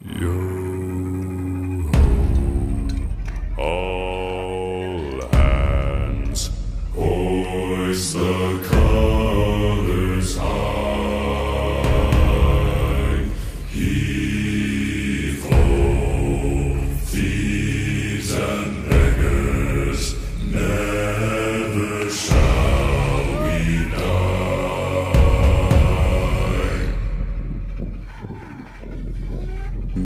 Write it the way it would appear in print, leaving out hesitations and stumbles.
Yo ho, all hands, hoist the colors high.